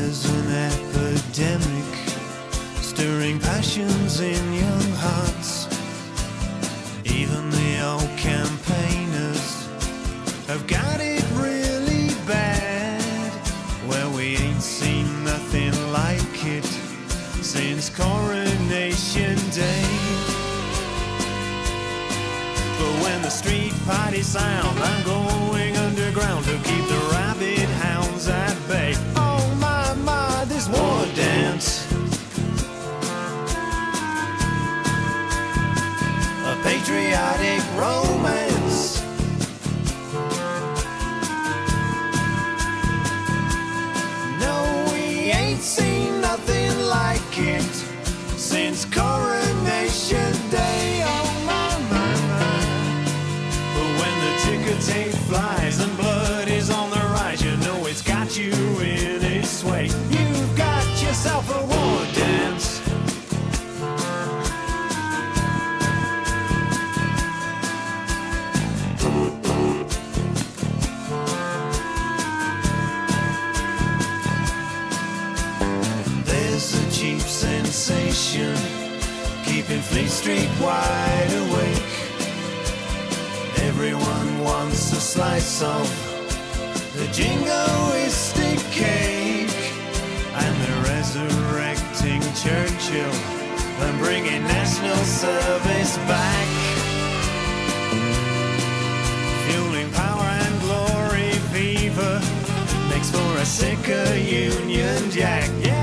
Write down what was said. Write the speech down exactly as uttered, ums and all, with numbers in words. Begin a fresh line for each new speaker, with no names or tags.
There's an epidemic stirring passions in young hearts. Even the old campaigners have got it really bad, where we ain't seen nothing like it since Coronation Day. But when the street parties sound, I'm going underground to keep the rabid hounds at bay. Oh my, my, this war dance, a patriotic romance. No, we ain't seen nothing like it since Coronation Day. Oh my, my, my. But when the ticker tape flies and blood is on the rise, you know it's got you in its sway. You've got yourself a war dance. There's a cheap sensation keeping Fleet Street wide awake. Everyone wants a slice of the jingoistic cake, and they're resurrecting Churchill and bringing national service back, fueling power and glory fever makes for a sicker Union Jack. Yeah.